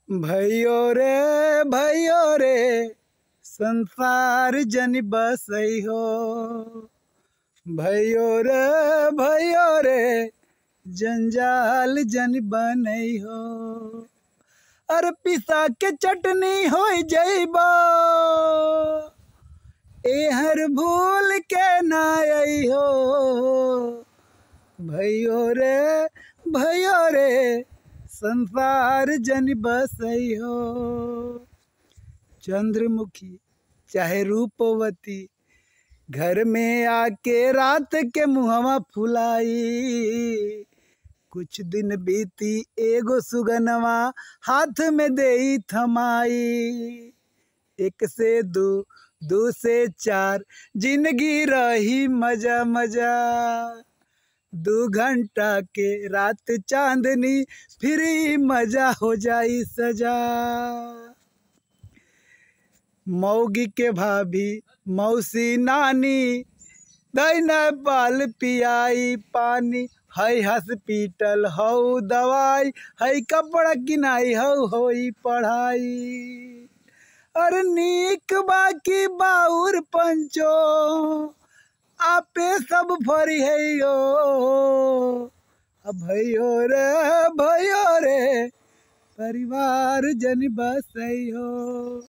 भैयो रे संसार जन बसई हो। भैयो रे जंजाल जन बनई हो। अरे पिसा के चटनी हो जइबो एहर भूल के ना आई हो। भैयो रे संसार जन बसई हो। चंद्रमुखी चाहे रूपवती घर में आके रात के मुहवा फुलाई। कुछ दिन बीती एगो सुगनवा हाथ में देई थमाई। एक से दो, दो से चार जिंदगी रही मजा मजा। 2 घंटा के रात चांदनी फिर मजा हो जाई सजा। मौगी के भाभी मौसी नानी दैना पाल पियाई पानी। हई हॉस्पिटल हऊ दवाई हई कपड़ा किनाई हऊ होई पढ़ाई। अरे नीक बाकी बाउर पंचो आपे सब फरी है यो। भैयो रे परिवार जन बसई हो।